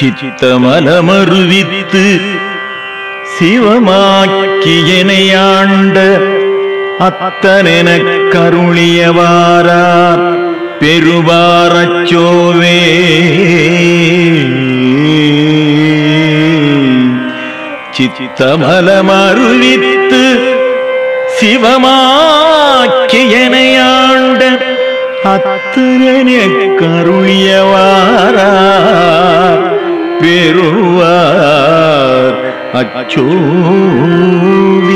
சித்தமலமருவித்து சிவமாக்கியனையாண்ட அத்தனென கருளியவாரார் பெருவாரச்சோவே. சித்தமலமருவித்து சிவமாக்கியனையாண்ட அத்தனென கருளியவாரார் பெருவார் அச்சோவே.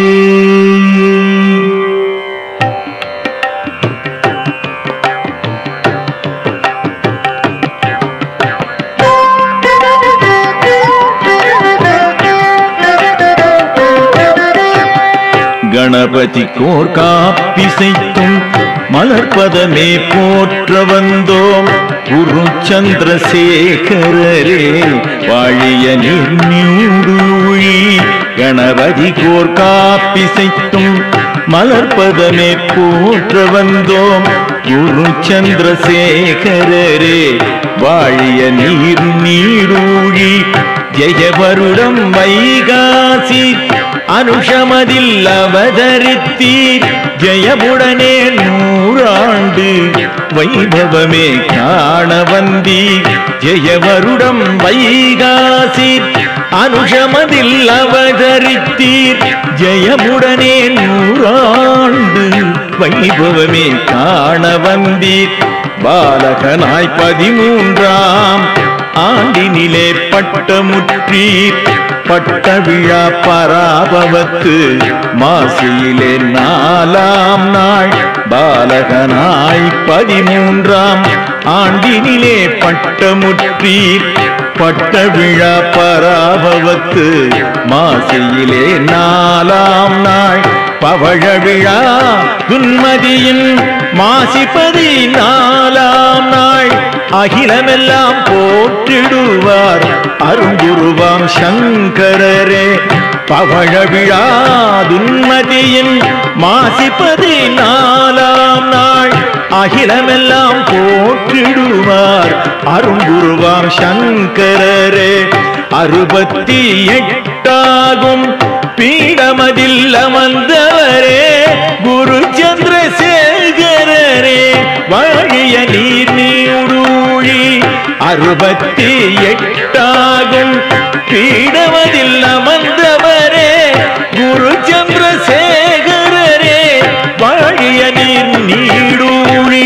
Ganapathi core காப்பிசைத்தும் மலர்பதமே போற்ற வந்தோம் குரு சந்திரசேகரரே வாழிய நீடூழி. கணபதி கோர் காப்பிசைத்தும் மலர்பதமே போற்ற வந்தோம் குரு சந்திரசேகரரே வாழிய நீடூழி. ஜெயவருடம் வைகாசி அனுஷமதில் அவதரித்தீர் ஜெயமுடனே 100 ஆண்டு வைபவமே காண வந்தீர். ஜெயவருடம் வைகாசி அனுஷமதில் அவதரித்தீர் ஜெயமுடனே 100 ஆண்டு வைபவமே காண வந்தீர். பாலகனாய் 13ஆம் ஆண்டினிலே பட்டமுற்றீர் பட்ட விழா பராபவத்து மாசியிலே 4ஆம் நாள். பாலகனாய் 13ஆம் ஆண்டினிலே பட்டமுற்றீர் பட்ட விழா பராபவத்து மாசியிலே 4ஆம் நாள். பவழ விழா துன்மதியின் மாசி 14ஆம் நாள். அகிலமெல்லாம் போற்றிடுவார் அருங்குருவாம் சங்கரரே. பவழ விழா துன்மதியின் மாசி 14ஆம் நாள். அகிலமெல்லாம் போற்றிடுவார் அருங்குருவாம் சங்கரரே. 68ஆகும் பீடமதில் அமர்ந்தவரே குரு சந்திரசேகரரே வாழிய நீடூழி. 68ஆகும் பீடமதில் அமர்ந்தவரே குரு சந்திரசேகரரே வாழிய நீடூழி.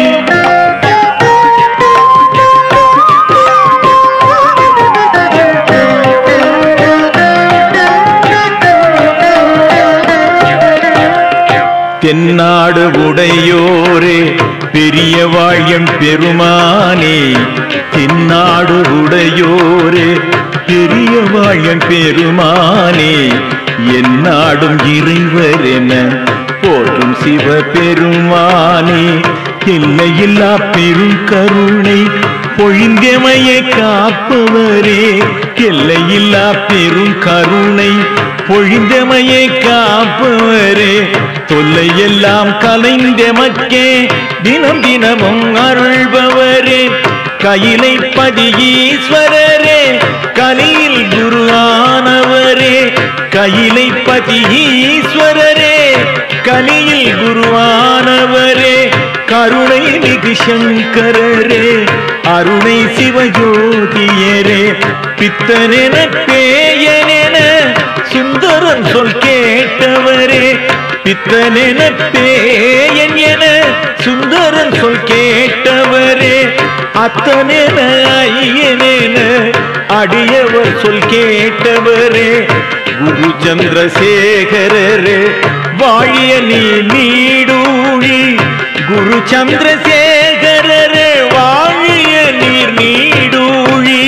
தென்னாடு உடையோரே பெரிய வாழியம் பெருமானே. தென்னாடு உடையோரே பெரிய வாழியம் பெருமானே. எந்நாடும் இறைவர் என போற்றும் சிவ பெருமானே. எல்லையில்லா பெருங்கருணை பொழிந்தமையை காப்பவரே. எல்லையில்லா பெருங்கருணை பொழிந்தமையை காப்பவரே. தொல்லையெல்லாம் கலைந்தெமக்கே தினம் தினமும் அருள்பவரே. கையிலை பதியீஸ்வரரே கலியில் குருவானவரே. கையிலை பதியீஸ்வரரே கலியில் குருவானவரே. கருணை மிகு சங்கரரே அருணை சிவஜோதியரே. பித்தனென பேயனென சுந்தரன் சொல் கேட்டவரே. பித்தனென பேயன் என சுந்தரன் சொல் கேட்டவரே. அத்தனென ஐயனென அடியவர் சொல் கேட்டவரே. குரு சந்திரசேகரரே வாழிய நீடூழி. குரு சந்திரசேகரரே வாழிய நீடூழி.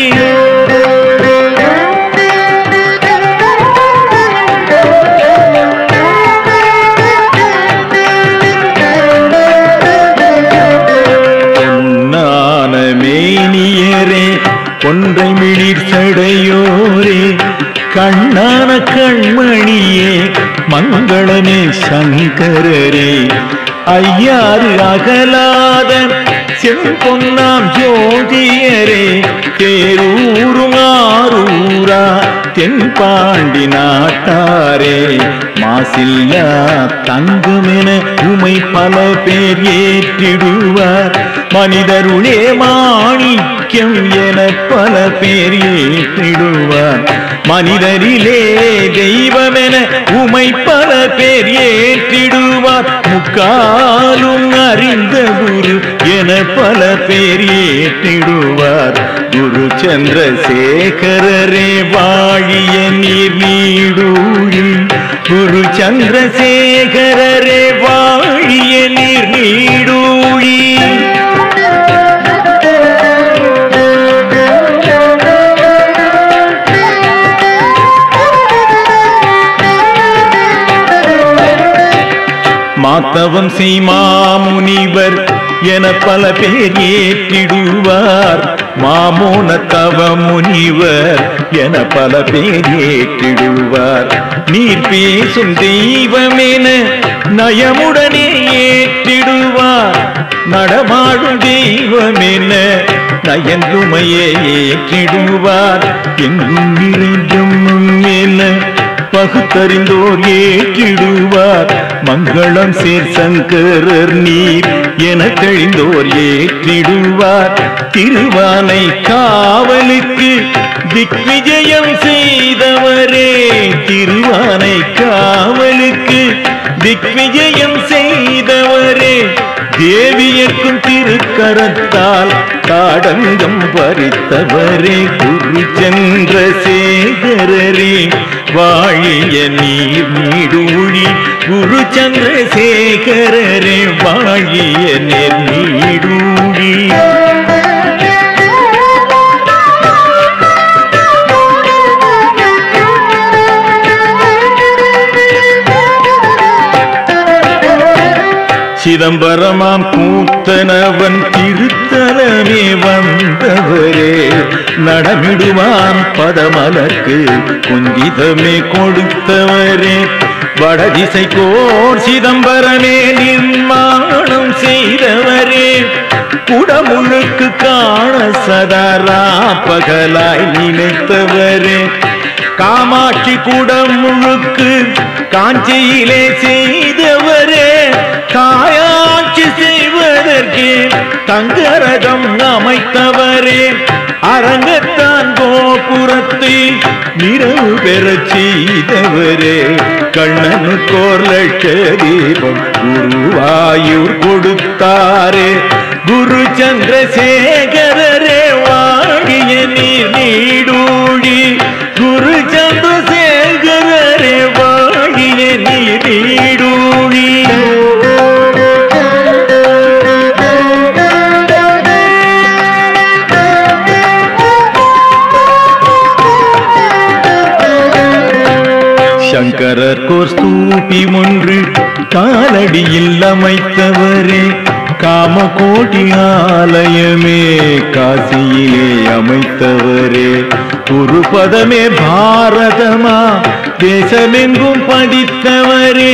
கொன்றை மிளிர் சடையோரே கண்ணான கண்மணியே மங்களமே சங்கரரே. ஐயாறு அகலாத செம்பொன்னாம் ஜோதியரே தேரூரும் ஆரூரா தென்பாண்டி நாட்டாரே மாசில்லா தங்கமென உமை பல பேர் ஏற்றிடுவார் மனிதருளே மாணிக்கம் என பல பேர் ஏற்றிடுவார் மனிதரிலே தெய்வமென உமை பல பேர் ஏற்றிடுவார் முக்காலும் அறிந்த குரு என பல பேர் ஏற்றிடுவார் குரு சந்திரசேகரரே வாழிய நீர் நீடூழி குரு சந்திரசேகரரே வாழிய நீர் நீடூழி மாத்தவம் செய்மாமுனிவர் என பல பேர் ஏற்றிடுவார் மாமோன தவ முனிவர் என பல பேர் ஏற்றிடுவார் நீர் பேசும் தெய்வமென நயமுடனே ஏற்றிடுவார் நடமாடும் தெய்வமென நயந்துமையே ஏற்றிடுவார் எங்கும் நிறைந்தும் என பகுத்தறிந்தோர் ஏற்றிடுவார் மங்களம் சேர் சங்கரர் நீர் என தெளிந்தோர் ஏற்றிடுவார் திருவானை காவலுக்கு திக்விஜயம் செய்தவரே திருவானை காவலுக்கு திக்விஜயம் செய்தவரே தேவியர்க்கும் திருக்கரத்தால் தாடங்கம் பறித்தவரே குரு சந்திரசேகரரே வாழிய நீர் நீடூழி குரு சந்திரசேகரரே வாழிய நீர் நீடூழி சிதம்பரமாம் கூத்தனவன் திருத்தலமே வந்தவரே நடமிடுவான் பதமலர்க்கு குஞ்சிதமே கொடுத்தவரே வடதிசை கோர் சிதம்பரமே நிர்மாணம் செய்தவரே குடமுழுக்கு காண சதரா பகலாய் நினைத்தவரே காமாட்சி குடமுழுக்கு காஞ்சியிலே செய்தவரே காயாட்சி செய்வதற்கு தங்கரதம் அமைத்தவரே அரங்கத்தான் கோபுரத்தை நிறைவு பெறச் செய்தவரே கண்ணனுக்கோர் லட்ச தீபம் குருவாயூர் கொடுத்தாரே குரு சந்திரசேகரரே வாழிய நீர் நீடூழி குரு சந்திரசேகரரே வாழிய நீர் நீடூழி சங்கரர்கோர் ஸ்தூபி ஒன்று காலடியில் அமைத்தவரே காமகோடி ஆலயமே காசியிலே அமைத்தவரே குருபதமே பாரதமா தேசமெங்கும் படித்தவரே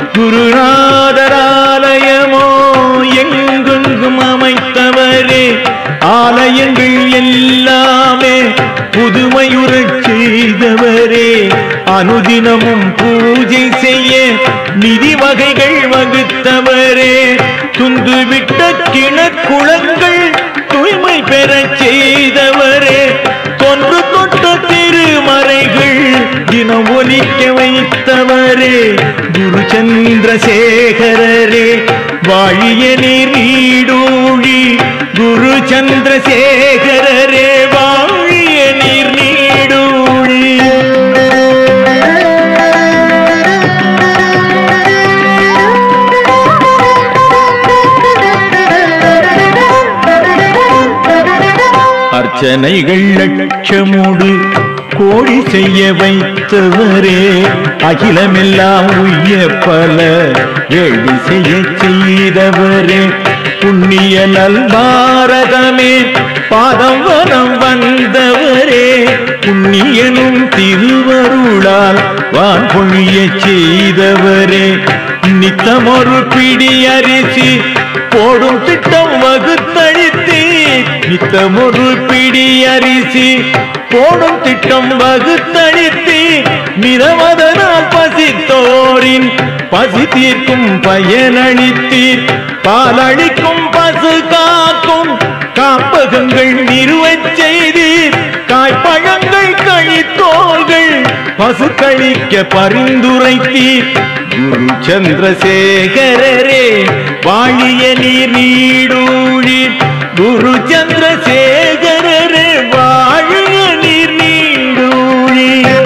குருநாதராலயமோ எங்கெங்கும் அமைத்தவரே ஆலயங்கள் எல்லாமே புதுமையுறச் செய்தவரே அனுதினமும் பூஜை செய்ய நிதி வகைகள் வகுத்தவரே துந்துவிட்ட கிணக்குளங்கள் தூய்மை பெறச் செய்தவரே தொன்று தொட்ட திருமறைகள் தினம் ஒலிக்க வைத்தவரே குரு சந்திரசேகரரே வாழிய நீர் நீடூழி குரு சந்திரசேகரரே வாழிய நீர் நீடூழி அர்ச்சனைகள் லட்சமோடு கோடி செய்ய வைத்தவரே அகிலமெல்லாம் உய்ய பல வேள்வி செய்ய செய்தவரே புண்ணிய நல் பாரதமே பாதம் வரம் வந்தவரே புண்ணியனும் திருவருளால் வான் பொழிய செய்தவரே நித்தமொரு பிடி அரிசி போடும் திட்டம் வகுத்தழித்து நித்தமொரு பிடி அரிசி போடும் திட்டம் வகுத்தளித்தீர். மிதமதனால் பசித்தோரின் பசி தீர்க்கும் பயனளித்தீர். பாலளிக்கும் பசு காக்கும் காப்பகங்கள் நிறுவச் செய்தீர். காய்பழங்கள் கழித்தோள்கள் பசு கழிக்க பரிந்துரைத்தீர். குரு சந்திரசேகரரே வாழிய நீர் நீடூழீர். குரு சந்திரசேகரரே வாழிய நீர் நீடூழீர்.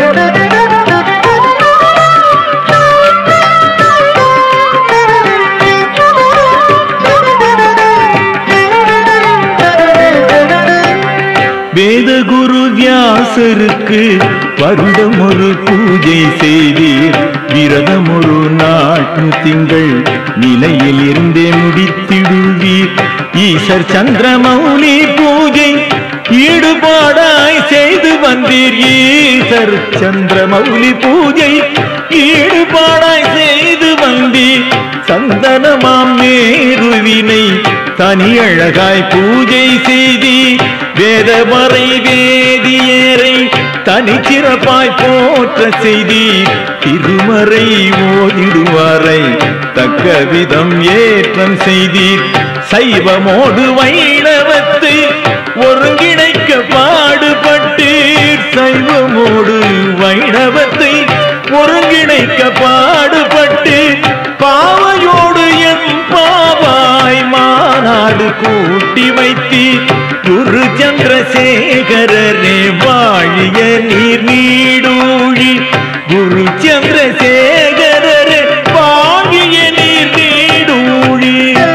வேத குரு வியாசருக்கு வருடம் ஒரு பூஜை செய்தீர். விரதம் ஒரு நாட்டு திங்கள் நிலையில் இருந்தே முடித்திடுவீர். ஈசர் சந்திரமௌலி பூஜை ஈடுபாடாய் செய்து வந்தீர். ஈசர் சந்திரமௌலி பூஜை ஈடுபாடாய் செய்து வந்தீர். சந்தனமாம் மேருவினை தனி அழகாய் பூஜை செய்தீர். வேதமறை வேதியரை தனிச்சிறப்பாய் போற்ற செய்தீர். திருமறை ஓதிடுவாரை தக்க விதம் ஏற்றம் செய்தீர். சைவமோடு வைணவத்தை ஒருங்கிணைக்க பாடுபட்டீர். சைவமோடு வைணவத்தை ஒருங்கிணைக்க பாடுபட்டு பாவையோடு என் பாவாய் மாநாடு கூட்டி வைத்தீர். குரு சந்திரசேகரரே வாழிய நீர் நீடூழி. குரு சந்திரசேகரரே வாழிய நீர் நீடூழி.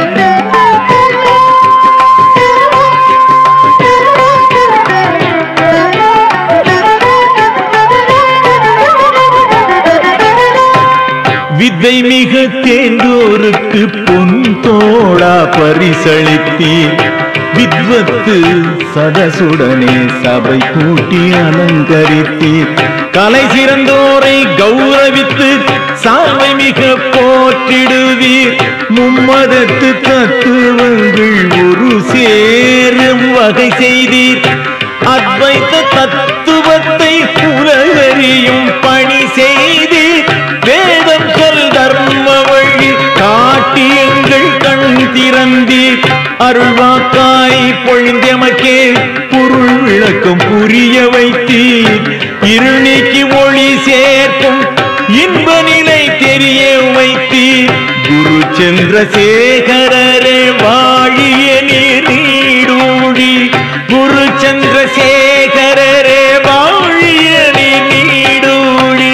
வித்தை மிக தேர்ந்தோருக்கு பொன் தோழா பரிசளித்தீர். வித்வத்து சதசுடனே சபை கூட்டி அலங்கரித்தீர். கலை சிறந்தோரை கௌரவித்து சாவை மிக போற்றிடுவீர். மும்மதத்து தத்துவங்கள் ஒரு சேரும் வகை செய்தீர். அத்வைத தத்துவத்தை உலகறியும் பணி செய்தீர். வேதம் சொல் தர்ம வழி காட்டி எங்கள் கண் திறந்தீர். அருள்வாக்காய் பொழிந்தமக்கே பொருள் விளக்கம் புரிய வைத்தீர். இருள் நீக்கி ஒளி சேர்க்கும் இன்ப நிலை தெரிய வைத்தீர். குரு சந்திரசேகரரே வாழிய நீர் நீடூழி. குரு சந்திரசேகரரே வாழிய நீர் நீடூழி.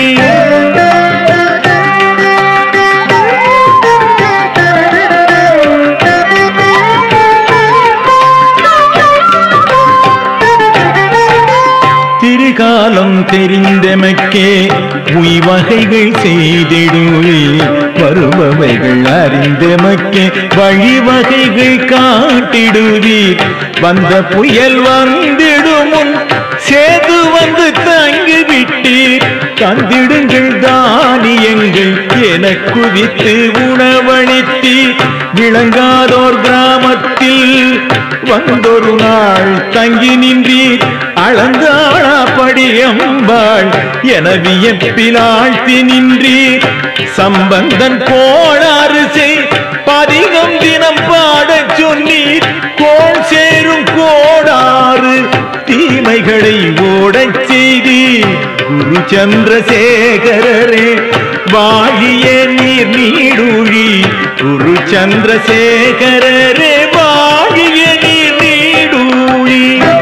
திருகாலம் தெரிந்தமக்கே உய்வகைகள் செய்திடுவே. வருபவைகள் அறிந்தமக்கே வழிவகைகள் காட்டிடுவீர். வந்த புயல் வந்திடுமுன் சேது வந்து தங்கிவிட்டீர். தந்திடுங்கள் தானியங்கள் என குவித்து உணவளித்தீர். விளங்காதோர் கிராமத்தில் வந்தொரு நாள் தங்கி நின்றீர். அளந்தாளா படியம்பாள் என வியப்பில் ஆழ்த்தி நின்றீர். சம்பந்தன் கோளாறு செய் பதிகம் தினம் பாடச் சொன்னீர். கோள் சேரும் கோடாறு தீமைகளை ஓடச் செய்தீர். குரு சந்திரசேகரரே வாழிய நீர் நீடூழி. குரு சந்திரசேகரரே வாழிய நீர் நீடூழி.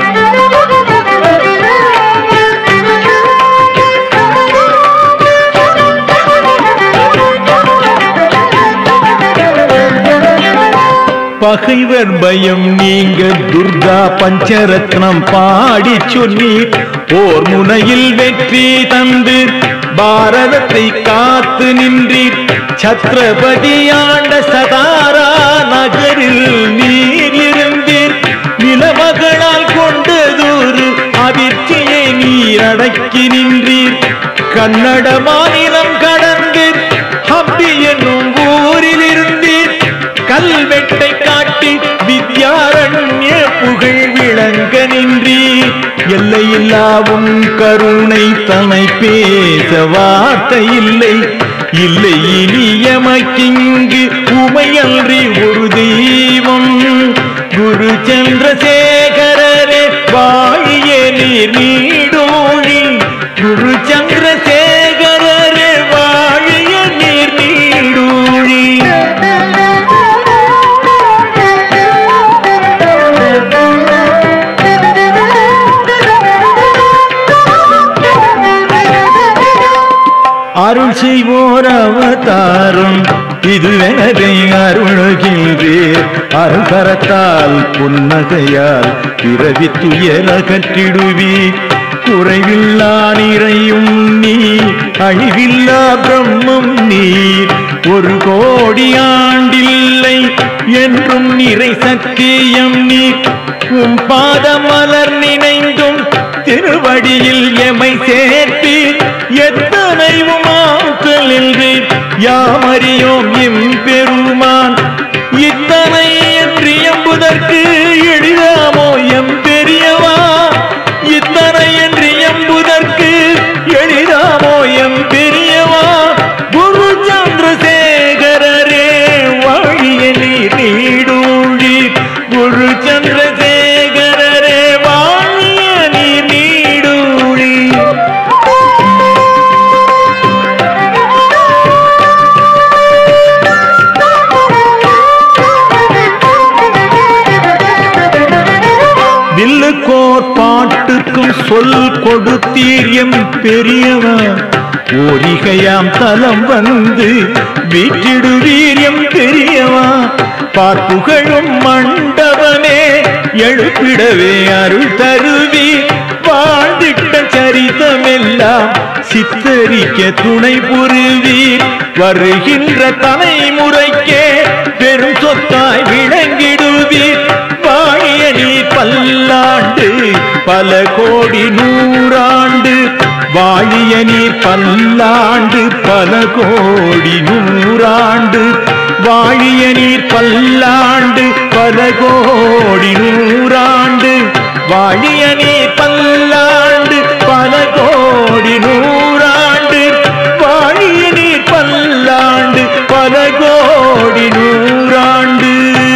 பகைவர் பயம் நீங்க துர்கா பஞ்சரத்னம் பாடி சொன்னீர். போர் முனையில் வெற்றி தந்து பாரதத்தை காத்து நின்றீர். சத்ரபதி ஆண்ட சதாரா நகரில் நீர் இருந்தீர். நிலமகளால் கொண்டதொரு அதிர்ச்சியை நீர் அடக்கி நின்றீர். கன்னட மாநிலம் கடந்து ஹம்பி என்னும் ஊரில் இருந்தீர். கல்வெட்டை காட்டி வித்யாரண்ய புகழ் எல்லையில்லாவும் கருணை தன்னை பேச வார்த்தை இல்லை. இல்லை இனி எமக்கிங்கு உமையன்றி ஒரு தெய்வம். குரு சந்திரசேகரரே வாழிய நீர் நீடோழி. குரு சந்திரசேகரரே வாழிய நீர் நீடோழி. அருள் செய்வோர் அவதாரம் இதுவரை அருள்கின்றீர். அருள் கரத்தால் புன்னகையால் பிறவி துயர கற்றிடுவீர். குறைவில்லா நிறையும் நீர், அழிவில்லா பிரம்மம் நீர். ஒரு கோடி ஆண்டில்லை என்றும் நிறை சத்தியம் நீர். உம் பாதமலர் நினைந்தும் திருவடியில் எமை சேர்ப்பீர். எத்தனை உமாக்கள் என்று யாமறியோம் எம்பெருமான். இத்தனை என்று எம்புதற்கு எளிதாமோ எம்பெரியவா. இத்தனை என்று எம்புதற்கு எளிதாமோ எம்பெரியவா. குரு சந்திரசேகரரே வாழிய நீர் நீடூழி. குரு சந்திரசேகரரே வாழிய நீர் நீடூழி. கோட்பாட்டுக்கும் சொல் கொடுத்தீர் எம் பெரியவா. ஓரிகையாம் தலம் வந்து வீற்றிடுவீர் எம் பெரியவா. பார்ப்புகழும் மண்டபமே எழுப்பிடவே அருள் தருவீர். வாழ்ந்திட்ட சரிதமெல்லாம் சித்தரிக்க துணை புரிவீர். வருகின்ற தலைமுறைக்கே பெரும் சொத்தாய் விளங்கிடுவீர். வாழிய நீர் பல்லாண்டு பல கோடி நூறாண்டு. வாழிய நீர் பல்லாண்டு பல கோடி நூறாண்டு. வாழிய நீர் பல்லாண்டு பல கோடி நூறாண்டு. வாழிய நீர் பல்லாண்டு பல கோடி நூறாண்டு. வாழிய நீர் பல்லாண்டு பல கோடி நூறாண்டு.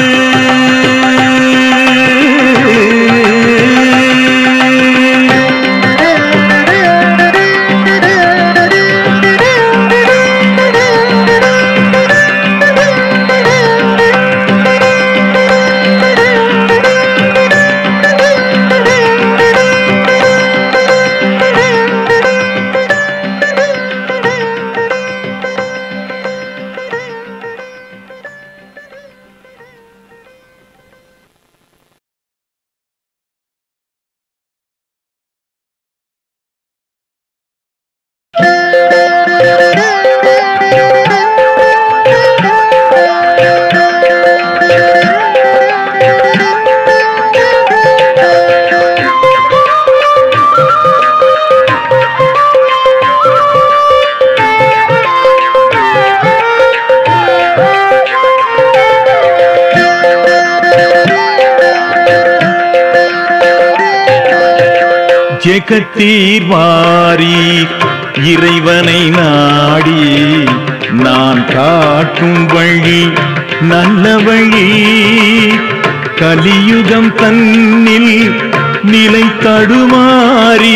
ஜெகத்தீர் வாரி இறைவனை நாடி நான் காட்டும் வழி நல்ல வழி. கலியுகம் தன்னில் நிலை தடுமாறி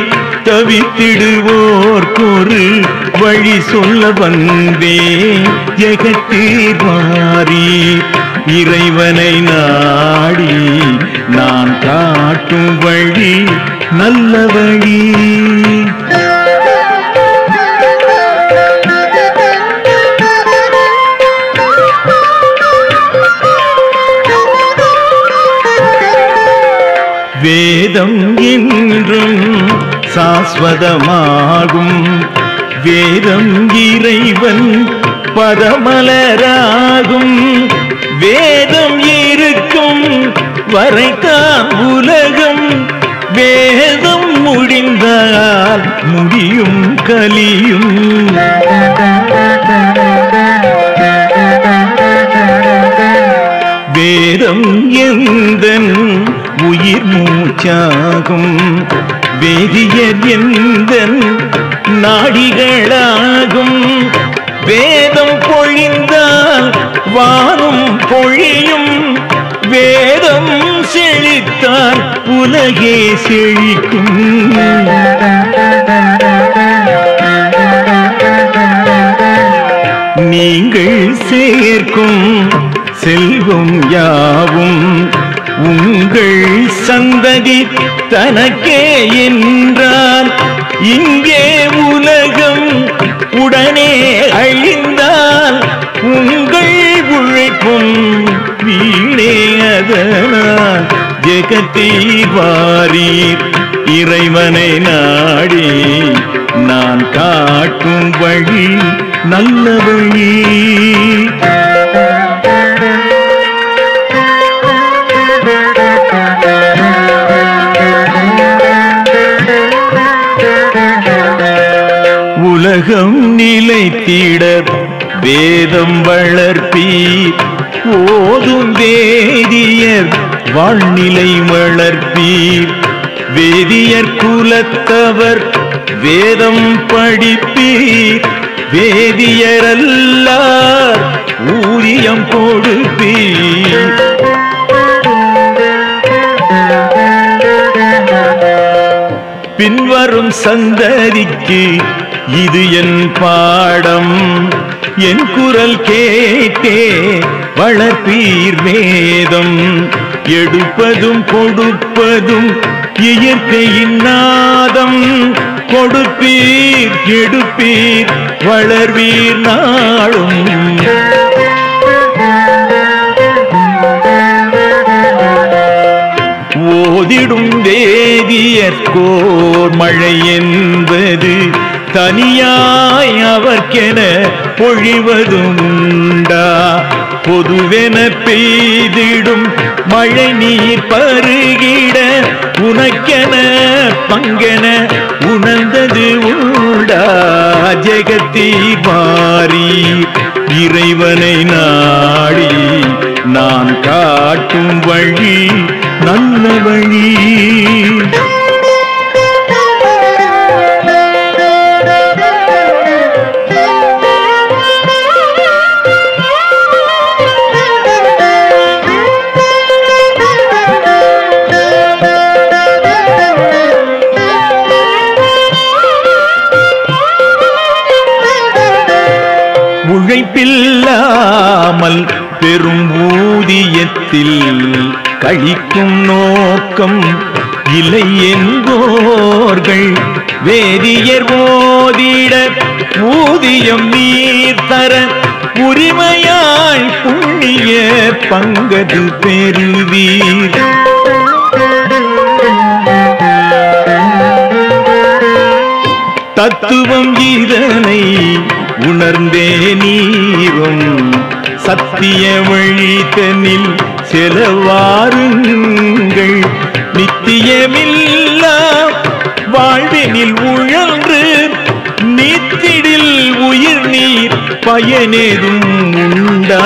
தவித்திடுவோர்க்கொரு வழி சொல்ல வந்தேன். ஜெகத்தீர் வாரி இறைவனை நாடி நான் காட்டும் வழி நல்ல வழி. வேதம் என்றும் சாஸ்வதமாகும். வேதம் இறைவன் பதமலராகும். வேதம் இருக்கும் வரைத்தான் உலகம். வேதம் முடிந்தால் முடியும் கலியும். வேதம் எந்தன் உயிர் மூச்ச மூச்சாகும் வேதியர் எந்தன் நாடிகளாகும் வேதம் பொழிந்தால் வானும் பொழியும் வேதம் செழித்தால் உலகே செழிக்கும் நீங்கள் சேர்க்கும் செல்வம் யாவும் உங்கள் சந்ததி தனக்கே என்றால் இங்கே உலகம் உடனே அழிந்தால் உங்கள் உழைப்பும் வீணே அதனால் ஜெகத்தை வாரீர் இறைவனை நாடி நான் காட்டும் வழி நல்ல வழி உலகம் நிலைத்திட வேதம் வளர்ப்பீர் ஓதும் வேதியர் வாழ்நிலை வளர்ப்பீர் வேதியர் குலத்தவர் வேதம் படிப்பீர் வேதியரல்லார் ஊதியம் கொடுப்பீர் பின்வரும் சந்ததிக்கு இது என் பாடம் என் குரல் கேட்டே வளர்ப்பீர் வேதம் எடுப்பதும் கொடுப்பதும் இயற்கையின் நாதம் கொடுப்பீர் எடுப்பீர் வளர்வீர் நாளும் ஓதிடும் வேதியர்கோர் மழை என்பது தனியாய் அவர்க்கென பொழிவதும் உண்டா பொதுவென பெய்திடும் மழை நீர் பருகிட உனக்கென பங்கென உணர்ந்தது உண்டா ஜெகத்தை மாறி இறைவனை நாடி நான் காட்டும் வழி நல்ல வழி உழைப்பில்லாமல் பெரும் ஊதியத்தில் கழிக்கும் நோக்கம் இல்லை என்போர்கள் வேதியர் ஓதிட ஊதியம் நீர் தர உரிமையாய் புண்ணிய பங்கது பெறுவீர் தத்துவம் இதனை உணர்ந்தே நீரும் சத்திய வழித்தனில் செலவாருங்கள் நித்தியமில்லா வாழ்வினில் உழன்று நீத்திடில் உயிர் நீர் பயனேதும் உண்டா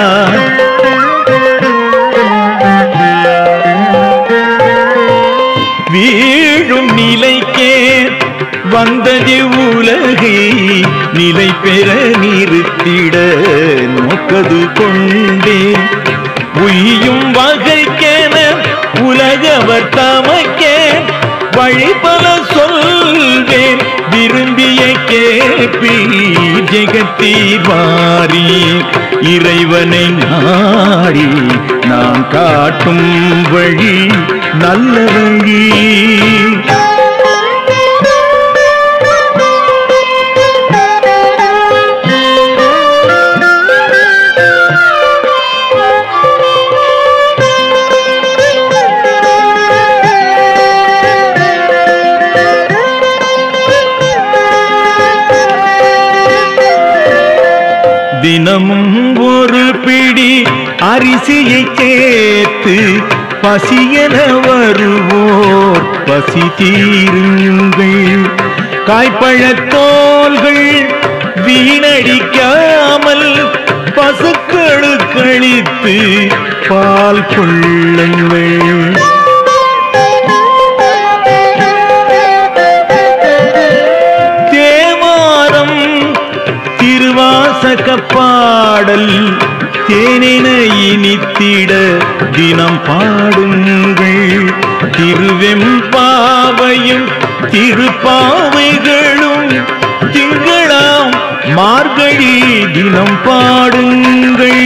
வீழும் நிலைக்கே வந்தது உலகை நிலை பெற நிறுத்திட நோக்கது கொண்டேன் உய்யும் வகைக்கென உலகவர் தமக்கே வழிபல சொல்வேன் விரும்பிய கேட்பீர் ஜெகத்தை மாறி இறைவனை நாடி நான் காட்டும் வழி நல்ல வழி தினமும் ஒரு பிடி அரிசியை சேர்த்து பசியென வருவோர் பசி தீருங்கள் காய்பழத்தோல்கள் வீணடிக்காமல் பசுக்களுக்களித்து பால் கொள்ளுங்கள் உலக பாடல் தேனென இனித்திட தினம் பாடுங்கள். திருவெம்பாவையும் திருப்பாவைகளும் திங்களாம் மார்கழி தினம் பாடுங்கள்.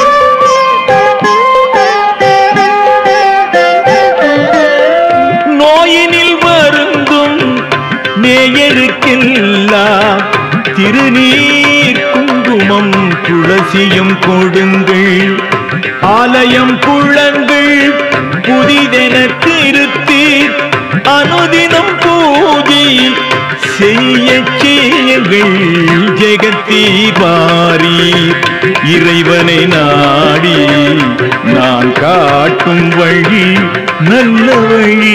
நோயினில் வருந்தும் நேயருக்கெல்லாம் திருநீர் குங்குமம் துளசியும் கொடுங்கள். ஆலயம் குளங்கள் புதிதென திருத்தி அனுதினம் பூஜை செய்ய செய்யுங்கள். ஜெகத்தீவாரி இறைவனை நாடி நான் காட்டும் வழி நல்ல வழி.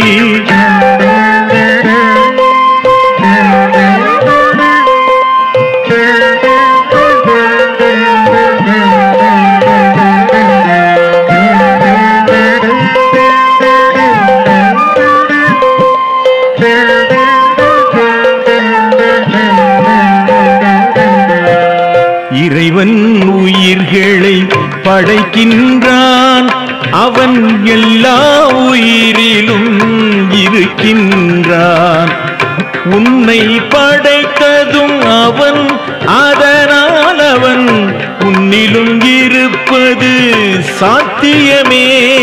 இறைவன் உயிர்களை படைக்கின்றான். அவன் எல்லா உயிரிலும் இருக்கின்றான். உன்னை படைத்ததும் அவன், அதனால் அவன் உன்னிலும் இருப்பது சாத்தியமே.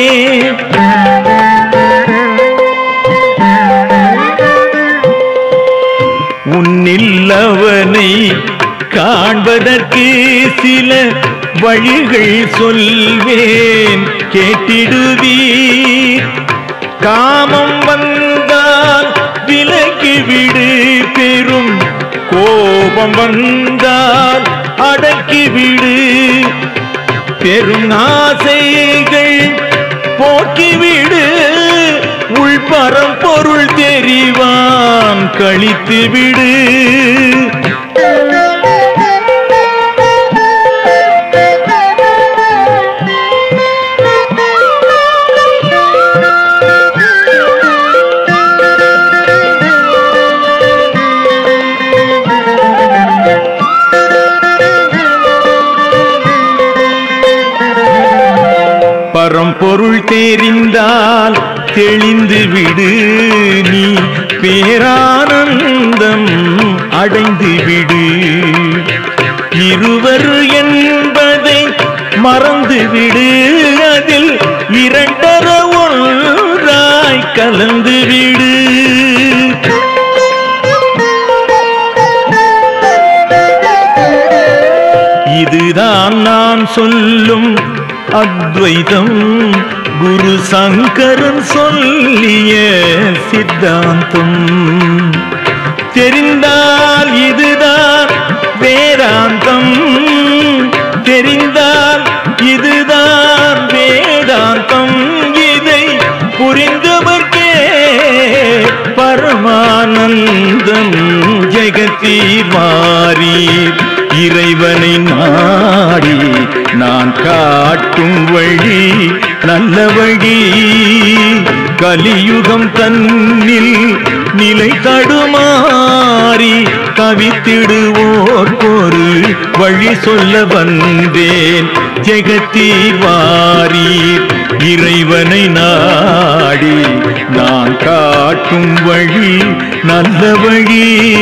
உன்னில் அவனை காண்பதற்கு சில வழிகள் சொல்வேன் கேட்டிடுவீர். காமம் வந்தால் விலக்கிவிடு பெரும், கோபம் வந்தால் அடக்கிவிடு. பெரும் ஆசைகள் போக்கிவிடு, உள்பரம் பொருள் தெரிவான் கழித்துவிடு. பரம்பொருள் தெரிந்தால் தெளிந்து விடு, நீ பேரானந்தம் அடைந்து விடு. இருவர் என்பதை மறந்து விடு, அதில் இரண்டர ஒன்றாய் கலந்து விடு. இதுதான் நான் சொல்லும் அத்வைதம், குரு சங்கரன் சொல்லிய சித்தாந்தம். தெரிந்தால் இதுதான் வேதாந்தம், தெரிந்தால் இதுதான் வேதாந்தம். இதை புரிந்தவர்க்கே பரமானந்தம். ஜெகத்தீவாரி இறைவனை நாடி நான் காட்டும் வழி நல்ல வழி. கலியுகம் தன்னில் நிலை தடுமாறி தவித்திடுவோர் ஒரு வழி சொல்ல வந்தேன். ஜெகத்தீவாரி இறைவனை நாடி நான் காட்டும் வழி நல்ல வழி.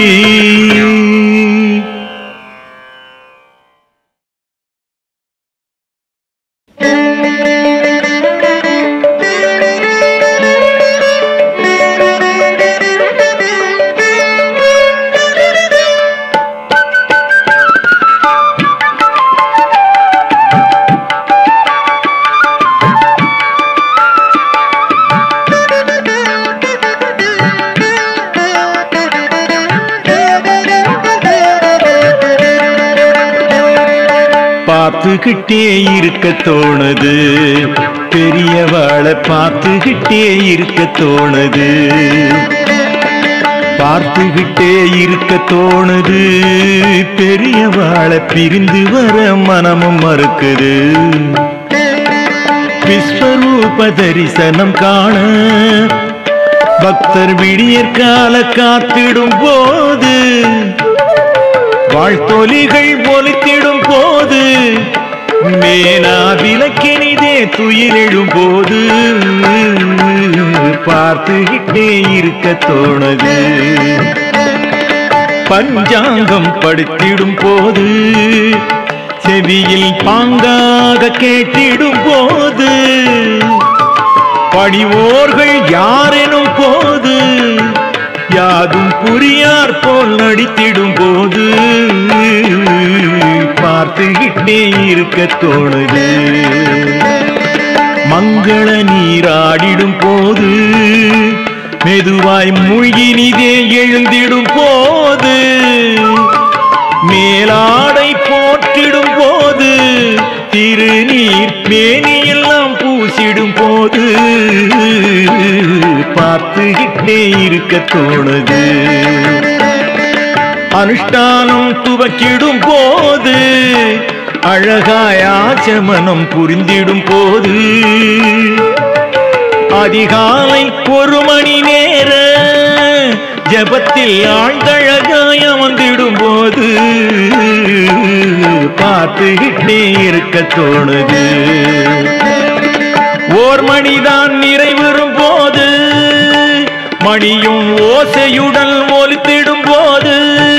பார்த்துக்கிட்டே இருக்க தோணுது, பெரியவாளை பார்த்துக்கிட்டே இருக்க தோணுது. பார்த்துக்கிட்டே இருக்க தோணுது, பெரியவாளை பிரிந்து வர மனமும் மறுக்குது. விஸ்வரூப தரிசனம் காண பக்தர் விடியற்கால காத்திடும் போது வாழ்த்தொலிகள் ஒலித்திடும் போது மேனா விளக்கினிதே துயிலெழும் போது பார்த்துக்கிட்டே இருக்க தோணுது. பஞ்சாங்கம் படுத்திடும் போது செவியில் பாங்காக கேட்டிடும் போது பணிவோர்கள் யாரெனும் போது யாதும் புரியார் போல் நடித்திடும் போது பார்த்துக்கிட்டே இருக்க தோணுது. மங்கள நீராடிடும் போது மெதுவாய் மூழ்கினிதே எழுந்திடும் போது மேலாடை போற்றிடும் போது திருநீர் மேனியெல்லாம் பூசிடும் போது பார்த்துக்கிட்டே இருக்க தோணுது. அனுஷ்டானம் துவக்கிடும் போது அழகாய் ஆச்சமனம் புரிந்திடும் போது அதிகாலை 1 மணி நேர ஜபத்தில் ஆழ்ந்தழகாய் அமர்ந்திடும் போது பார்த்துக்கிட்டே இருக்க தோணுது. 1 மணிதான் நிறைவேறும் போது மணியும் ஓசையுடன் ஒலித்திடும் போது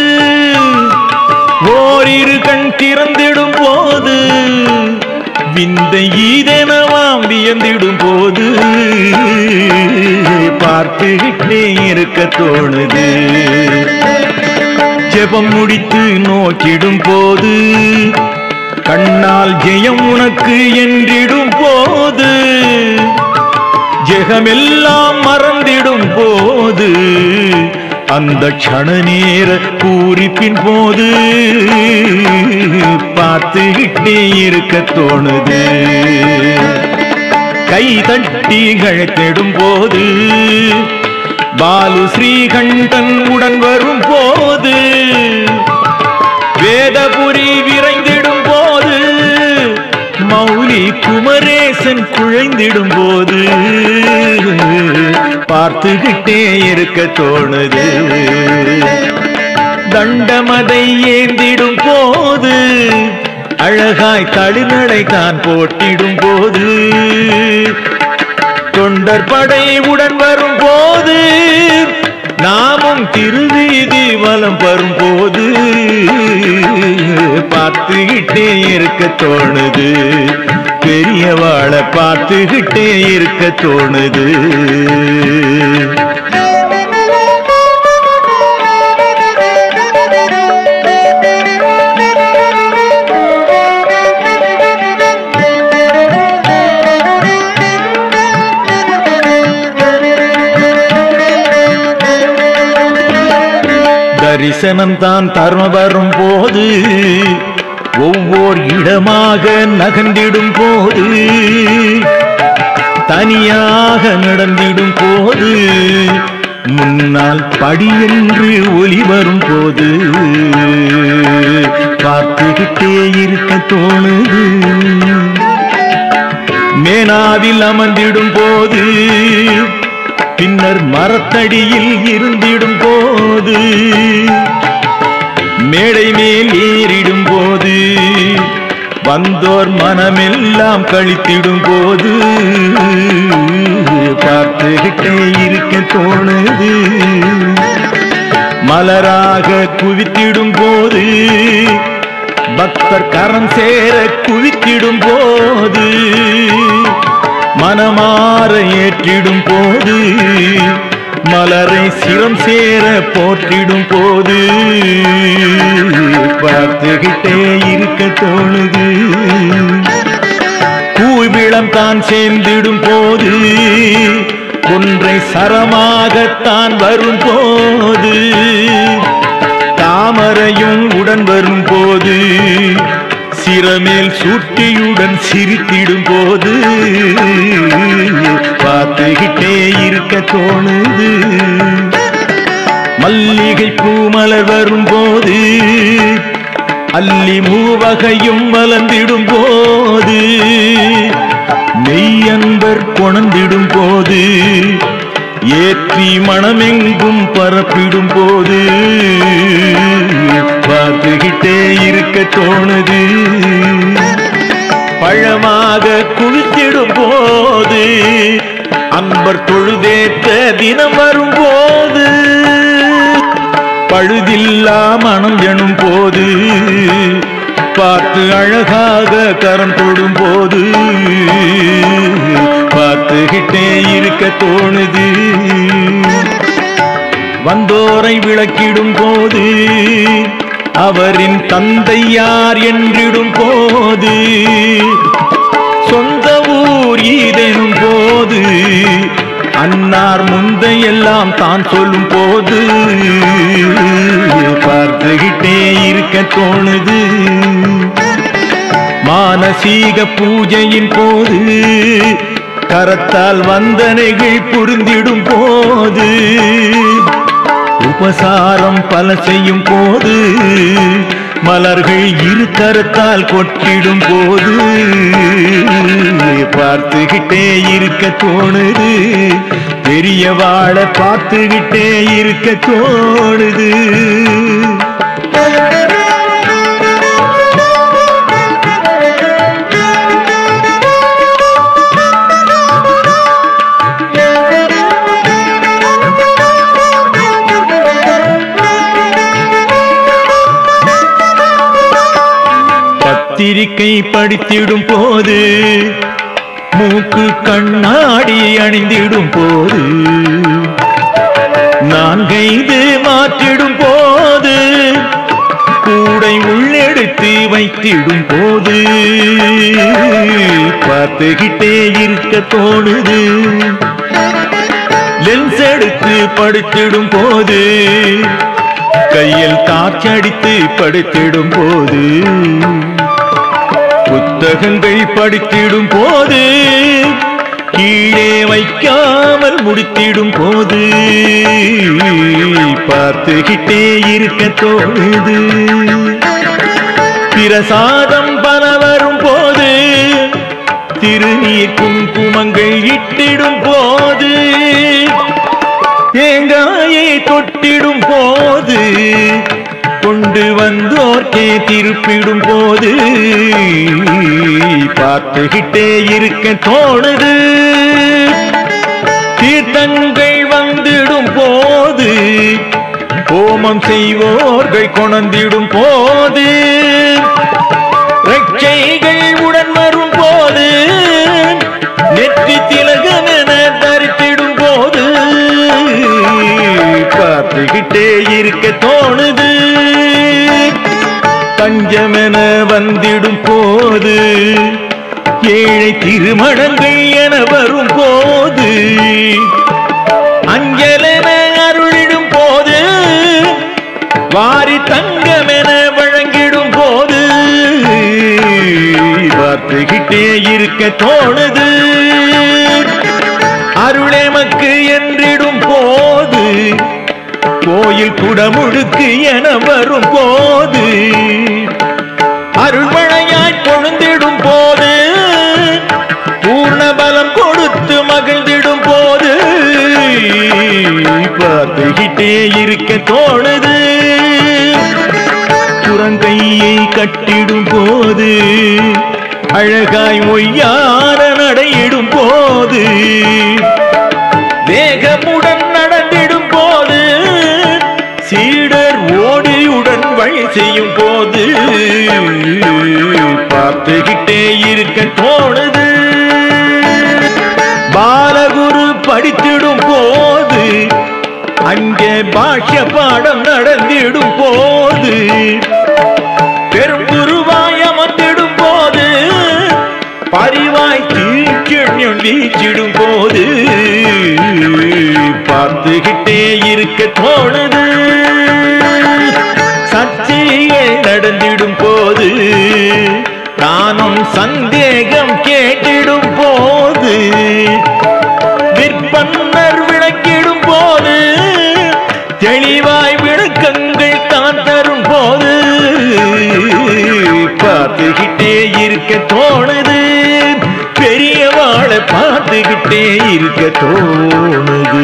ஓரிரு கண் திறந்திடும் போது விந்தை ஈதெனவாம் வியந்திடும் போது பார்த்துக்கிட்டே இருக்க தோணுது. ஜெபம் முடித்து நோக்கிடும் போது கண்ணால் ஜெயம் உனக்கு என்றிடும் போது ஜெகமெல்லாம் மறந்திடும் போது அந்த க்ஷண நேர பூரிப்பின் போது பார்த்துக்கிட்டே இருக்க தோணுது. கை தட்டி கழத்திடும் போது பாலு ஸ்ரீகண்டன் உடன் வரும் போது வேதபுரி விரைந்திடும் போது மௌலி குமரேசன் குழைந்திடும் போது பார்த்துக்கிட்டே இருக்க தோணுது. தண்டமதை ஏந்திடும் போது அழகாய் தடுநடை தான் போட்டிடும் போது தொண்டர் படை உடன் வரும் போது நாமும் திருவீதி வலம் வரும் போது பார்த்துக்கிட்டே இருக்க தோணுது. பெரியவாளை பார்த்துக்கிட்டே இருக்க தோணுது. தரிசனம் தான் தர்ம வரும் போது ஒவ்வொரு இடமாக நகர்ந்திடும் போது தனியாக நடந்திடும் போது முன்னால் படி என்று ஒலி வரும் போது பார்த்துக்கிட்டே இருக்க தோணுது. மேனாவில் அமர்ந்திடும் போது பின்னர் மரத்தடியில் இருந்திடும் போது மேடை மேல் ஏறிடும் போது வந்தோர் மனமெல்லாம் கழித்திடும் போது பார்த்துக்கிட்டே இருக்க தோணுது. மலராக குவித்திடும் போது பக்தர் கரம் சேர குவித்திடும் போது மனமாற ஏற்றிடும் போது மலரை சிரம் சேர போற்றிடும் போது பார்த்துக்கிட்டே இருக்க தோணுது. பூவிளம் தான் சேர்ந்திடும் போது ஒன்றை சரமாகத்தான் வரும் போது தாமரையும் உடன் வரும் போது சிரமேல் சூட்டியுடன் சிரித்திடும் போது பார்த்துக்கிட்டே இருக்க தோணுது. மல்லிகை பூமலர் வரும் போது அல்லி மூவகையும் மலர்ந்திடும் போது மெய்யன்பர் கொணர்ந்திடும் போது ஏற்றி மனமெங்கும் பரப்பிடும் போது பார்த்துக்கிட்டே பார்த்துக்கிட்டே இருக்க தோணுது. பழமாக குளித்திடும் போது, அன்பர் தொழுதேற்ற தினம் வரும்போது, பழுதில்லா மனம் எனும் போது, பார்த்து அழகாக கரம் தொடும் போது, பார்த்துக்கிட்டே இருக்க தோணுது. வந்தோரை விளக்கிடும் போது, அவரின் தந்தை யார் என்றிடும் போது, சொந்த ஊர் ஈதெனும் போது, அன்னார் முந்தையெல்லாம் தான் சொல்லும் போது, பார்த்துக்கிட்டே இருக்க தோணுது. மானசீக பூஜையின் போது, கரத்தால் வந்தனைகள் புரிந்திடும் போது, உபசாரம் பல செய்யும் போது, மலர்கள் இரு கரத்தால் கொட்டிடும் போது, பார்த்துக்கிட்டே இருக்க தோணுது. பெரிய வாழ பார்த்துக்கிட்டே இருக்க தோணுது. பத்திரிகை படித்திடும் போது, மூக்கு கண்ணாடி அணிந்திடும் போது, நான்கைந்து மாற்றிடும் போது, கூடை உள்ளெடுத்து வைத்திடும் போது, பார்த்துக்கிட்டே இருக்க தோணுது. லென்ஸ் எடுத்து படித்திடும் போது, கையில் காற்றடித்து படித்திடும் போது, புத்தகங்கள் படித்திடும் போது, கீழே வைக்காமல் முடித்திடும் போது, பார்த்துக்கிட்டே இருக்க தோணுது. பிரசாதம் பல வரும் போது, திருநீர் குங்குமங்கள் இட்டிடும் போது, தேங்காயை தொட்டிடும் போது, கொண்டு வந்தோர்க்கே திருப்பிடும் போது, பார்த்துக்கிட்டே இருக்க தோணுது. தீர்த்தங்கள் வந்திடும் போது, ஹோமம் செய்வோர்கள் கொணர்ந்திடும் போது, ரட்சைகள் உடன் வரும் போது, நெற்றி திலகம் என தரித்திடும் போது, பார்த்துக்கிட்டே இருக்க தோணுது. பஞ்சமென வந்திடும் போது, ஏழை திருமணங்கள் என வரும் போது, அஞ்சலென அருளிடும் போது, வாரி தங்கமென வழங்கிடும் போது, பார்த்துக்கிட்டே இருக்க தோணுது. அருளெமக்கு என்றிடும் போது, கோயில் குடமுழுக்கு என வரும் போது, அருள்மழையாய் பொழுந்திடும் போது, பூர்ண பலம் கொடுத்து மகிழ்ந்திடும் போது, பார்த்துக்கிட்டே இருக்க தோணுது. புறங்கையை கட்டிடும் போது, அழகாய் ஒய்யார நடையிடும் போது, வேகமுடன் நடந்திடும் போது, சீடர் ஓடியுடன் வழி செய்யும் போது, பார்த்துக்கிட்டே இருக்க தோணுது. பாலகுரு படித்திடும் போது, அங்கே பாஷ்ய பாடம் நடந்திடும் போது, பெரும் குருவாய் அமர்ந்திடும் போது, பரிவாய் தீட்சண்யம் வீச்சிடும் போது, பார்த்துக்கிட்டே இருக்க தோணுது. சர்ச்சைகள் நடந்திடும் போது, நானும் சந்தேகம் கேட்டிடும் போது, விற்பன்னர் விளக்கிடும் போது, தெளிவாய் விளக்கங்கள் தான் தரும் போது, பார்த்துக்கிட்டே இருக்க தோணுது. பெரிய வாழை பார்த்துக்கிட்டே இருக்க தோணுது.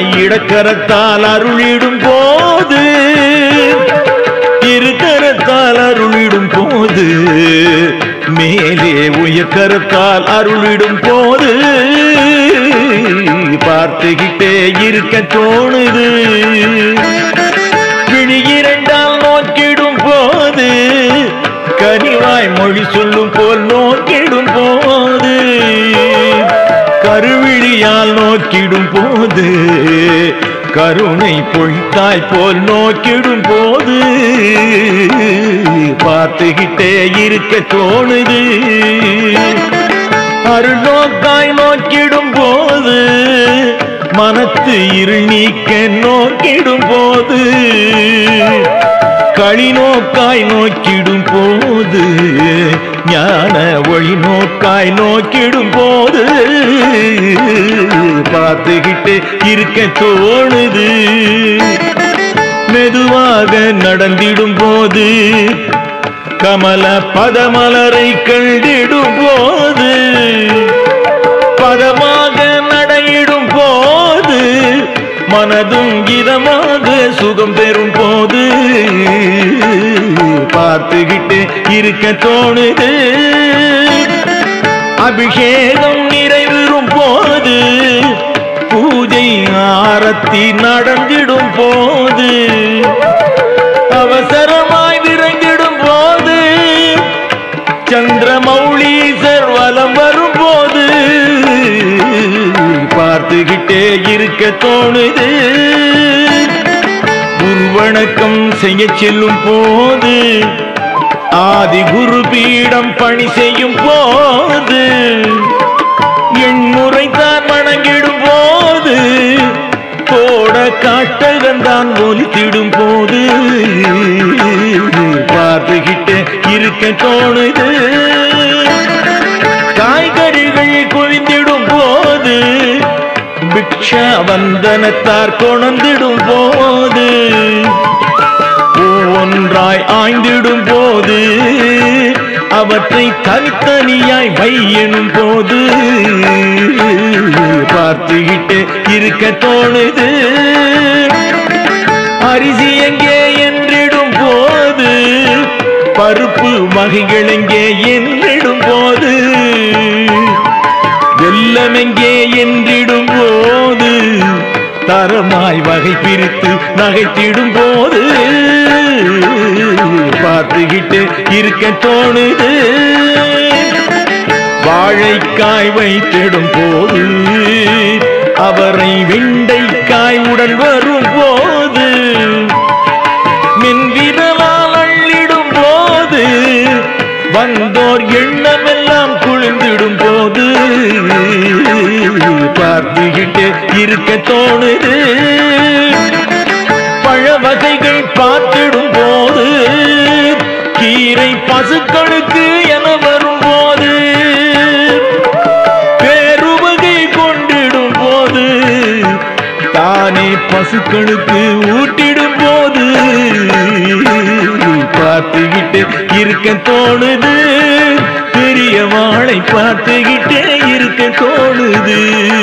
இடக்கரத்தால் அருளிடும் போது இருகரத்தால் அருளிடும் போது மேலே உயர்கரத்தால் அருளிடும் போது பார்த்துக்கிட்டே இருக்க தோணுது. விழி இரண்டால் நோக்கிடும் போது கனிவாய் மொழி சொல்லும் போல் நோக்கிடும் போது கருவிழியால் நோக்கிடும் போது கருணை பொழித்தாய் போல் நோக்கிடும் போது பார்த்துக்கிட்டே இருக்க தோணுது. அருள் நோக்காய் நோக்கிடும் போது மனத்து இருள் நீக்க நோக்கிடும் போது களி நோக்காய் நோக்கிடும் போது ஞான ஒளி நோக்காய் நோக்கிடும் போது பார்த்துக்கிட்டு இருக்க தோணுது. மெதுவாக நடந்திடும் போது கமல பதமலரை கண்டிடும் போது பதமாக நடையிடும் போது மனதும் இதமாக சுகம் பெறும் போது பார்த்துக்கிட்டு இருக்க தோணுது. அபிஷேகம் நிறைவேறும் போது பூஜை ஆரத்தி நடந்திடும் போது அவசரமாய் விரைந்திடும் போது சந்திரமௌலீசர் வலம் வரும் போது பார்த்துக்கிட்டே இருக்க தோணுது. குருவணக்கம் செய்ய செல்லும் போது ஆதி குரு பீடம் பணி செய்யும் போது எண்முறைதான் வணங்கிடும் போது கோட காட்டகந்தான் ஒலித்திடும் போது பார்த்துக்கிட்டு இருக்க தோணுது. காய்கறிகள் குவிந்திடும் போது பிக்ஷா வந்தனத்தார் கொணர்ந்திடும் போது ஒன்றாய் ஆய்ந்திடும் போது அவற்றை தனித்தனியாய் வையனும் போது பார்த்துக்கிட்டு இருக்க தோணுது. அரிசி எங்கே என்றிடும் போது பருப்பு வகைகள் எங்கே என்றிடும் போது வெல்லம் எங்கே என்றிடும் போது தரமாய் வகை பிரித்து நகைத்திடும் போது பார்த்துக்கிட்டு இருக்க தோணுது. வாழைக்காய் வைத்திடும் போது அவரை வெண்டைக்காய் உடன் வரும் போது மின்விரலால் அள்ளிடும் போது வந்தோர் எண்ணமெல்லாம் குளிர்ந்திடும் போது பார்த்துக்கிட்டு இருக்க தோணுது. பழ வகைகள் பார்த்திடும் போது கீரை பசுக்களுக்கு என வரும் போது பேருவகை கொண்டிடும் போது தானே பசுக்களுக்கு ஊட்டிடும் போது பார்த்துக்கிட்டு இருக்க தோணுது. பெரிய வாழை பார்த்துக்கிட்டே இருக்க தோணுது.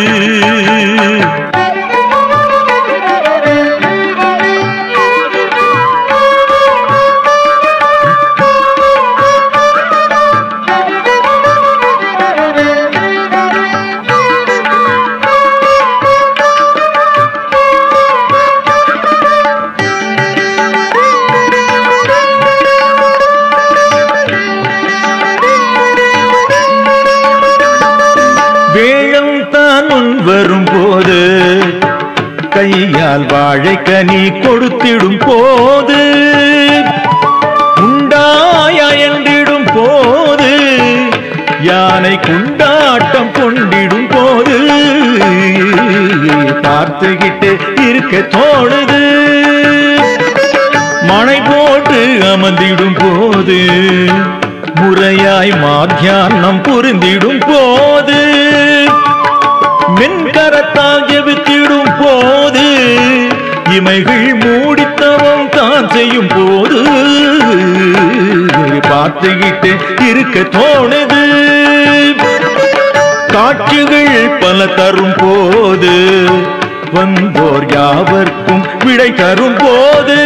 வரும்போது கையால் வாழைக்கனி கொடுத்திடும் போது உண்டாயா என்றிடும் போது யானை குண்டாட்டம் கொண்டிடும் போது பார்த்துக்கிட்டு இருக்க தோணுது. மழை போட்டு அமர்ந்திடும் போது முறையாய் மாத்தியானம் புரிந்திடும் போது மின்கரத்தால் ஜெபித்திடும் போது இமைகள் மூடித்தவம் தான் செய்யும் போது பார்த்துக்கிட்டு இருக்க தோணுது. காட்சிகள் பல தரும் போது வந்தோர் யாவர்க்கும் விடை தரும் போது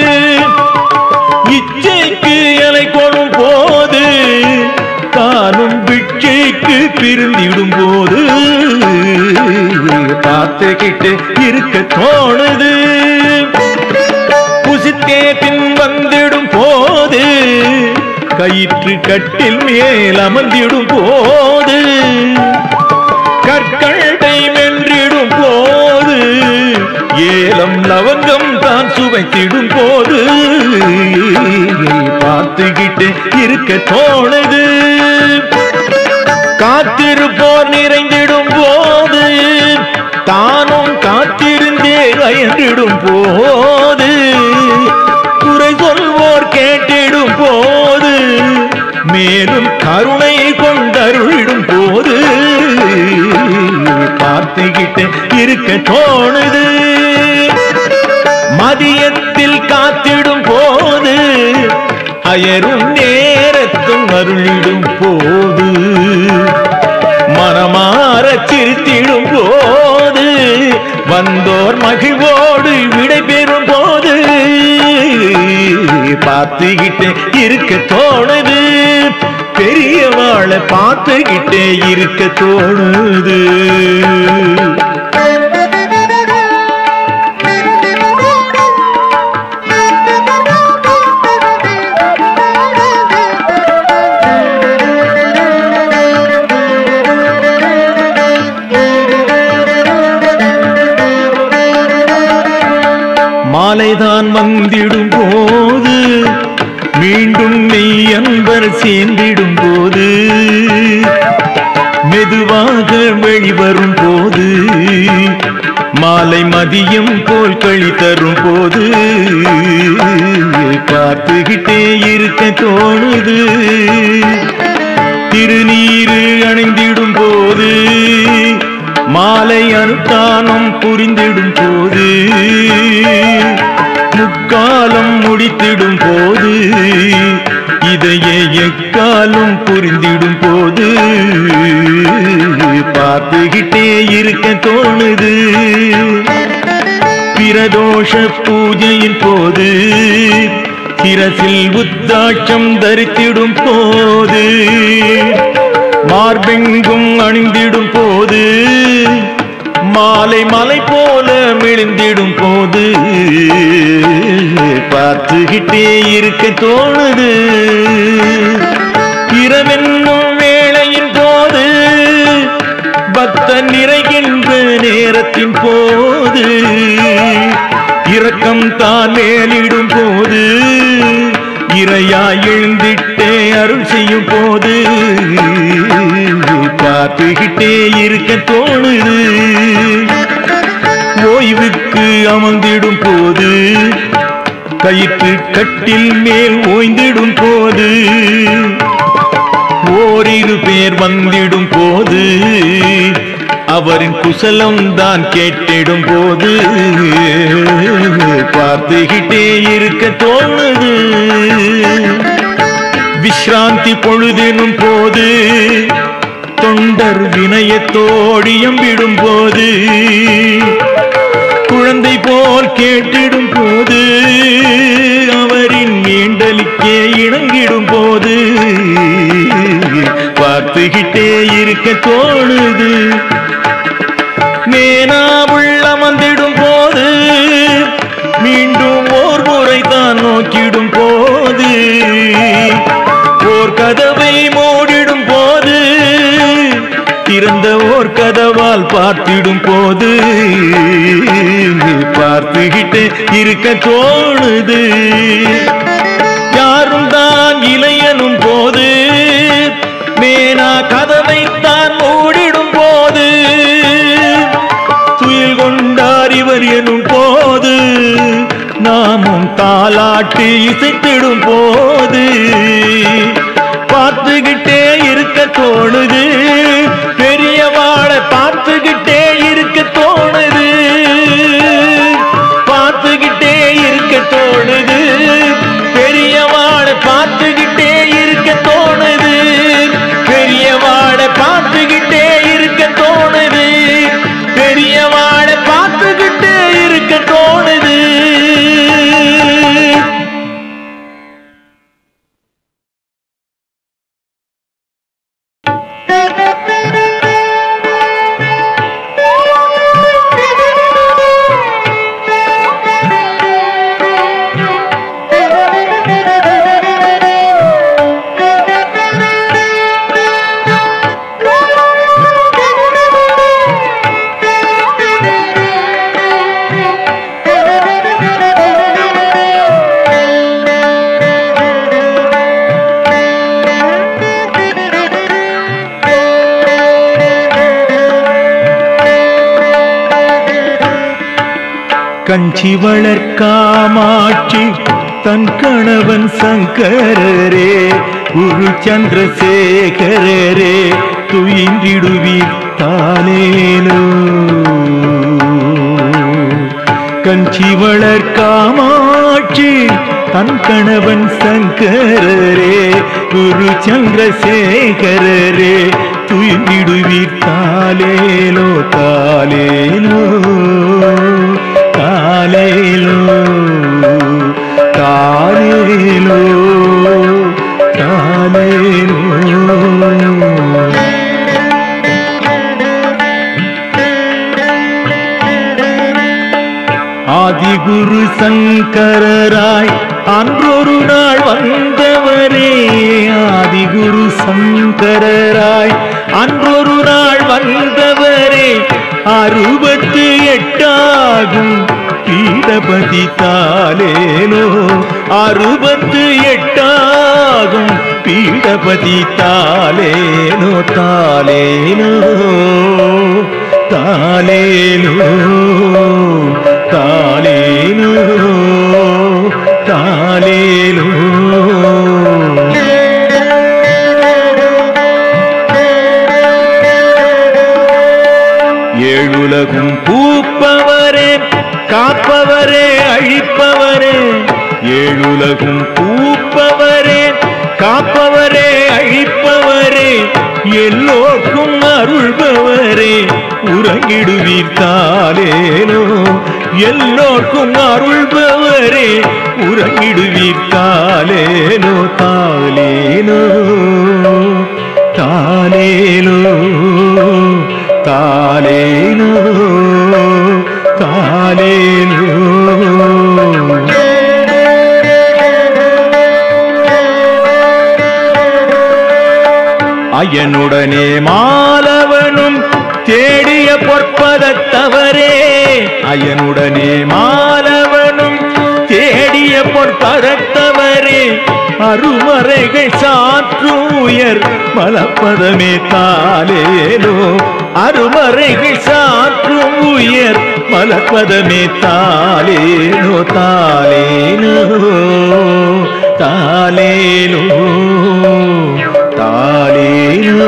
இச்சைக்கு இலை கொடும் போது தானும் பிச்சைக்கு பிரிந்திடும் போது பார்த்துக்கிட்டு இருக்க தோணுது புசித்தே பின் வந்திடும் போது கயிற்று கட்டில் மேல் அமர்ந்திடும் போது கற்கண்டை வென்றிடும் போது ஏலம் லவங்கம் தான் சுவைத்திடும் போது பார்த்துக்கிட்டு இருக்க தோணுது காத்திருப்போர் நிறைந்திடும் போது தானும் காத்திருந்தே அயன்றிடும் போது குறை சொல்வோர் கேட்டிடும் போது மேலும் கருணை கொண்டருளிடும் போது பார்த்துக்கிட்டு இருக்க தோணுது மதியத்தில் காத்திடும் போது அயரும் நேரத்தும் அருளிடும் போது மனமாற சிரித்திடும் போது வந்தோர் மகிழ்வோடு விடை பெறும் போது பார்த்துக்கிட்டே இருக்க தோணுது பெரியவாளை பார்த்துக்கிட்டே இருக்க தோணுது மாலைதான் வந்திடும் போது மீண்டும் மெய் அன்பர் சேர்ந்திடும் போது மெதுவாக வெளிவரும் போது மாலை மதியம் போல் கழி தரும் போது பார்த்துக்கிட்டே இருக்க தோணுது திருநீரு அணிந்திடும் போது மாலை அனுஷ்டானம் புரிந்திடும் போது முக்காலம் முடித்திடும் போது இதையே எக்காலும் புரிந்திடும் போது பார்த்துக்கிட்டே இருக்க தோணுது பிரதோஷ பூஜையின் போது சிரசில் உத்தாட்சம் தரித்திடும் போது மார்பெங்கும் அணிந்திடும் போது மாலை மலை போல விழுந்திடும் போது பார்த்துக்கிட்டே இருக்க தோணுது இரவென்னும் வேளையின் போது பக்தன் நிறைகின்ற நேரத்தின் போது இரக்கம் தான் மேலிடும் போது இறையாய் எழுந்திட்டே அருள் செய்யும் போது பார்த்துக்கிட்டே இருக்க தோணுது ஓய்வுக்கு அமர்ந்திடும் போது கயிற்று கட்டில் மேல் ஓய்ந்திடும் போது ஓரிரு பேர் வந்திடும் போது அவரின் குசலம் தான் கேட்டிடும் போது பார்த்துக்கிட்டே இருக்க தோணுது விஸ்ராந்தி பொழுதினும் போது தொண்டர் வினயத்தோடு எம்பிடும் போது குழந்தை போல் கேட்டிடும் போது அவரின் வேண்டலுக்கே இணங்கிடும் போது பார்த்துக்கிட்டே இருக்க தோணுது மேனாவுள் அமர்ந்திடும் போது மீண்டும் ஓர் முறை தான் நோக்கிடும் போது ஓர் கதவை மூடிடும் போது திறந்த ஓர் கதவால் பார்த்திடும் போது பார்த்துக்கிட்டு இருக்க தோணுது யாரும் தான் இளையனும் போது மேனா கதவை தான் மூடிடும் போது துயில் கொண்டார் இவர் எனும் போது நாமும் தாலாட்டி இசைத்திடும் போது பார்த்துக்கிட்டே இருக்க தோணுது பெரியவாளை பார்த்துக்கிட்டே இருக்க தோணுது பார்த்துக்கிட்டே இருக்க தோணுது பெரியவாளை பார்த்துக்கிட்டே இருக்க தோணுது பெரியவாளை பார்த்துக்கிட்டே இருக்க தோணுது பெரியவாளை பார்த்து கஞ்சி வளர்க்காமாட்சி தன் கணவன் சங்கரரே குரு சந்திரசேகரரே துயின்றிடுவீர் தாலேலோ. கஞ்சி வளர்க்காமாட்சி தன் கணவன் சங்கரரே குரு சந்திரசேகரரே துயின்றிடுவீர் தாலேலோ தாலேலோ தாலேலோ தாலேலோ தாலேலோ. ஆதிகுரு சங்கரராய் அன்றொரு நாள் வந்தவரே ஆதிகுரு சங்கரராய் அன்றொரு நாள் வந்தவரே 68 பீடபதி தாலேலோ 68 பீடபதி தாலேலோ தாலேலோ தாலேலோ தாலேலோ தாலேலோ. ஏழுலகும் பூப்பவரே காப்பவரே அழிப்பவரே ஏழுலகும் பூப்பவரே காப்பவரே அழிப்பவரே எல்லோர்க்கும் அருள்பவரே உறங்கிடுவீர் தாலேலோ எல்லோர்க்கும் அருள்பவரே உறங்கிடுவீர் தாலேலோ தாலேலோ தாலேலோ தாலேலோ தாலேலோ. அயனுடனே மாலவனும் தேடிய பொற்பதத்தவரே அயனுடனே மாலவனும் தேடிய பொற்பதத்தவரே அருமறைகள் சாற்றும் உயர் மலப்பதமே தாலேலோ அருமறைகள் சாற்றும் உயர் மலப்பதமே தாலேலோ தாலேலோ தாலேலோ தாலேலோ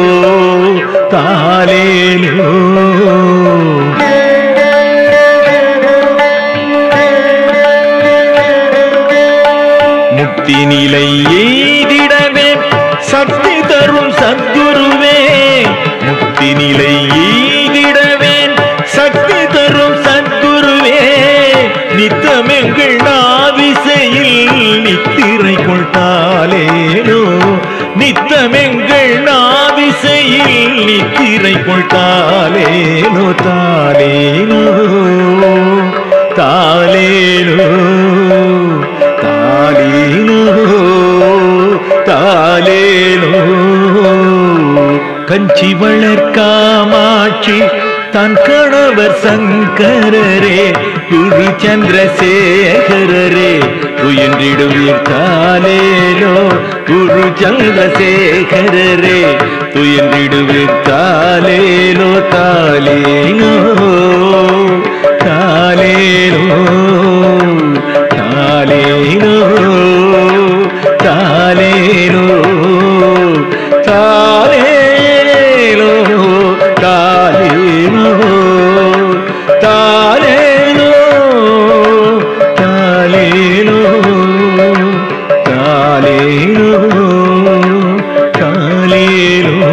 தாலேலோ. முக்தி நிலை எய்திடவே சக்தி தரும் சத்குருவே முக்தி நிலை எய்திடவே சக்தி தரும் சத்குருவே நித்தமெங்கள் நாவிசையில் நித்திரை கொள்தாலேலோ நித்தமெங்கள் நாவிசையில் நித்திரை கொள்தாலேலோ தாலேலோ தாலேலோ தாலேலோ தாலேலோ. கஞ்சி வளர்க்காமாட்சி தன் கணவர் சங்கரரே குரு சந்திரசேகரரே துயின்றிடுவீர் தாலேலோ குரு சந்திரசேகரரே துயின்றிடுவீர் தாலேலோ தாலேலோ தாலேலோ தாலேலோ தாலேலோ தாலேலோ தாலேலோ தாலேலோ தாலேலோ தாலேலோ தாலேலோ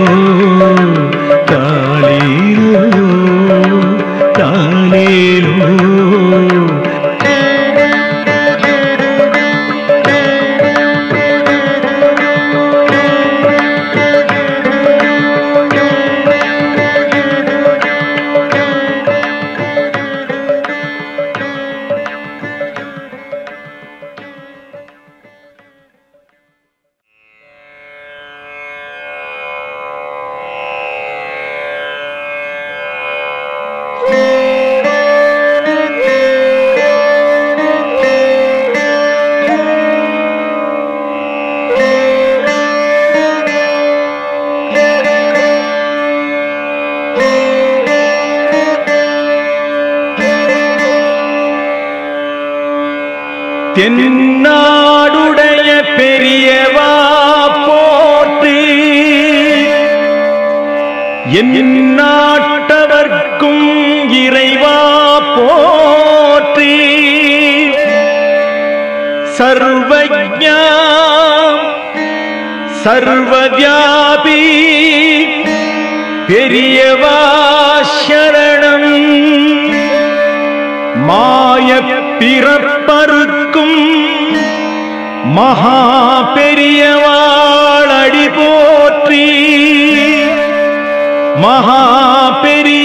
தாலேலோ தாலேலோ. தென்னாடுடைய பெரியவா போற்றி, என் நாட்டவர்க்கும் இறைவா போற்றி, சர்வஜ்ஞா சர்வவ்யாபி பெரியவா சரணம், மாய பிறப்பருக்கும் மகா பெரியவாள் அடி போற்றி, மகா பெரிய